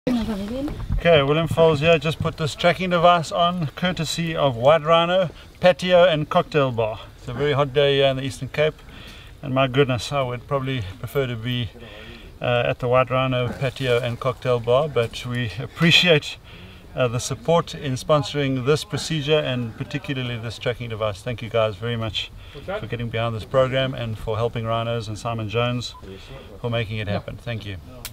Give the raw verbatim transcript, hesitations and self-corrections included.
Okay, William Foles here, just put this tracking device on, courtesy of White Rhino, patio and cocktail bar. It's a very hot day here in the Eastern Cape, and my goodness, I would probably prefer to be uh, at the White Rhino patio and cocktail bar, but we appreciate uh, the support in sponsoring this procedure and particularly this tracking device. Thank you guys very much for getting behind this program and for helping Rhinos and Simon Jones for making it happen. Thank you.